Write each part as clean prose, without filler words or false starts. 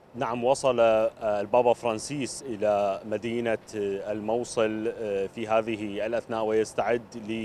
نعم، وصل البابا فرانسيس إلى مدينة الموصل في هذه الأثناء، ويستعد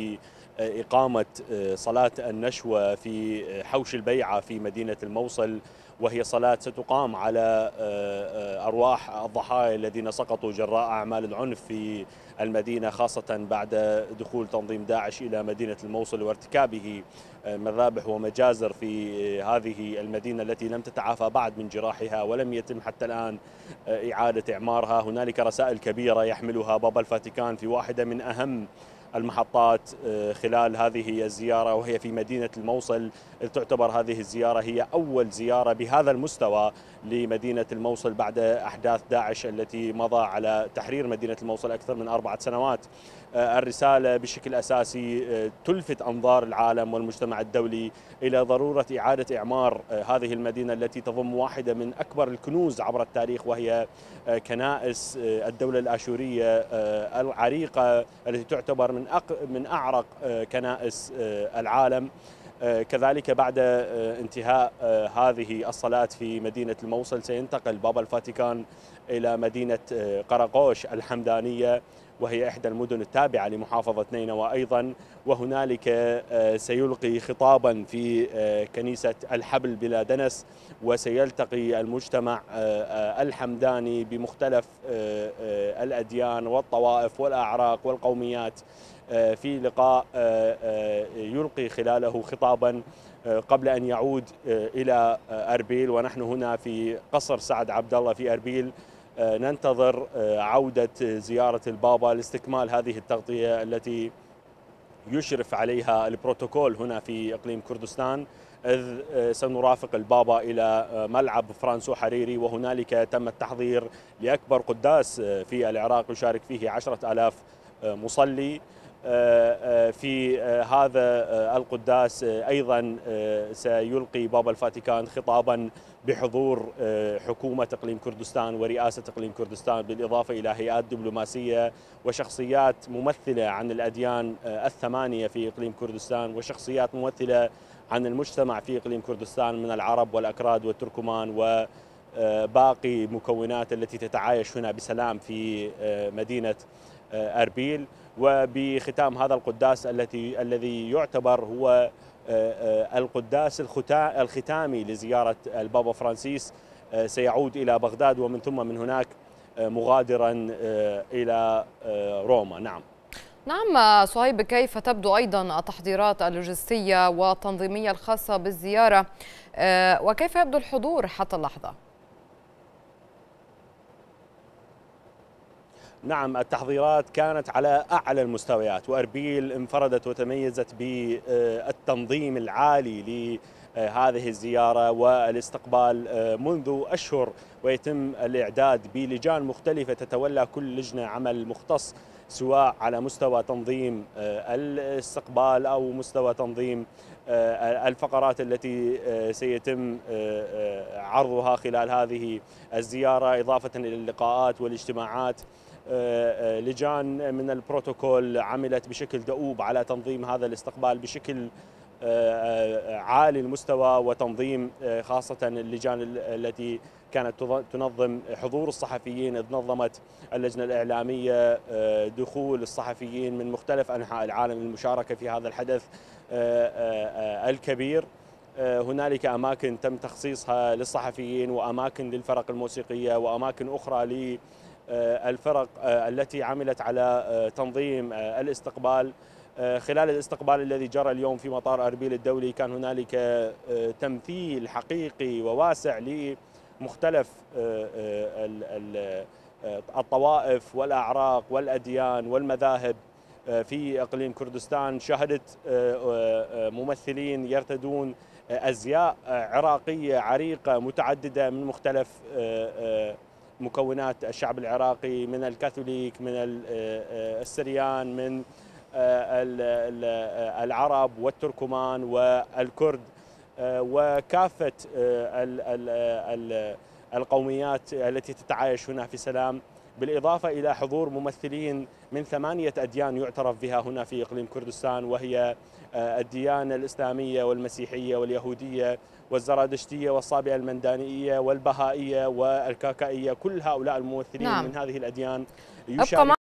لإقامة صلاة النشوة في حوش البيعة في مدينة الموصل، وهي صلاة ستقام على أرواح الضحايا الذين سقطوا جراء أعمال العنف في المدينة، خاصة بعد دخول تنظيم داعش إلى مدينة الموصل وارتكابه مذابح ومجازر في هذه المدينة التي لم تتعافى بعد من جراحها ولم يتم حتى الآن إعادة إعمارها. هنالك رسائل كبيرة يحملها بابا الفاتيكان في واحدة من أهم المحطات خلال هذه الزيارة، وهي في مدينة الموصل، إذ تعتبر هذه الزيارة هي أول زيارة بهذا المستوى لمدينة الموصل بعد أحداث داعش التي مضى على تحرير مدينة الموصل أكثر من 4 سنوات. الرسالة بشكل أساسي تلفت أنظار العالم والمجتمع الدولي إلى ضرورة إعادة إعمار هذه المدينة التي تضم واحدة من أكبر الكنوز عبر التاريخ، وهي كنائس الدولة الآشورية العريقة التي تعتبر من أعرق كنائس العالم. كذلك بعد انتهاء هذه الصلاة في مدينة الموصل سينتقل بابا الفاتيكان إلى مدينة قرقوش الحمدانية، وهي إحدى المدن التابعة لمحافظة نينوى أيضا، وهنالك سيلقي خطابا في كنيسة الحبل بلا دنس، وسيلتقي المجتمع الحمداني بمختلف الأديان والطوائف والأعراق والقوميات في لقاء يلقي خلاله خطابا قبل أن يعود إلى أربيل. ونحن هنا في قصر سعد عبد الله في أربيل ننتظر عودة زيارة البابا لاستكمال هذه التغطية التي يشرف عليها البروتوكول هنا في إقليم كردستان، إذ سنرافق البابا إلى ملعب فرانسو حريري، وهنالك تم التحضير لأكبر قداس في العراق يشارك فيه 10,000 مصلي. في هذا القداس أيضا سيلقي بابا الفاتيكان خطابا بحضور حكومة إقليم كردستان ورئاسة إقليم كردستان، بالإضافة إلى هيئات دبلوماسية وشخصيات ممثلة عن الأديان الثمانية في إقليم كردستان، وشخصيات ممثلة عن المجتمع في إقليم كردستان من العرب والأكراد والتركمان وباقي مكونات التي تتعايش هنا بسلام في مدينة أربيل. وبختام هذا القداس الذي يعتبر هو القداس الختامي لزيارة البابا فرانسيس، سيعود إلى بغداد ومن ثم من هناك مغادرا إلى روما. نعم. نعم صهيب، كيف تبدو أيضا التحضيرات اللوجستية والتنظيمية الخاصة بالزيارة، وكيف يبدو الحضور حتى اللحظة؟ نعم، التحضيرات كانت على أعلى المستويات، وأربيل انفردت وتميزت بالتنظيم العالي لهذه الزيارة والاستقبال منذ أشهر، ويتم الإعداد بلجان مختلفة تتولى كل لجنة عمل مختص، سواء على مستوى تنظيم الاستقبال أو مستوى تنظيم الفقرات التي سيتم عرضها خلال هذه الزيارة، إضافة إلى اللقاءات والاجتماعات. لجان من البروتوكول عملت بشكل دؤوب على تنظيم هذا الاستقبال بشكل عالي المستوى، وتنظيم خاصة اللجان التي كانت تنظم حضور الصحفيين، إذ نظمت اللجنة الإعلامية دخول الصحفيين من مختلف أنحاء العالم للمشاركة في هذا الحدث الكبير. هنالك أماكن تم تخصيصها للصحفيين، وأماكن للفرق الموسيقية، وأماكن أخرى للفرق التي عملت على تنظيم الاستقبال. خلال الاستقبال الذي جرى اليوم في مطار أربيل الدولي كان هنالك تمثيل حقيقي وواسع لمختلف الطوائف والأعراق والأديان والمذاهب في إقليم كردستان. شهدت ممثلين يرتدون أزياء عراقية عريقة متعددة من مختلف مكونات الشعب العراقي، من الكاثوليك، من السريان، من العرب والتركمان والكرد، وكافة القوميات التي تتعايش هنا في سلام. بالإضافة إلى حضور ممثلين من 8 أديان يعترف بها هنا في إقليم كردستان، وهي الديانة الإسلامية والمسيحية واليهودية والزرادشتية والصابئة المندانية والبهائية والكاكائية. كل هؤلاء الممثلين من هذه الأديان أبقى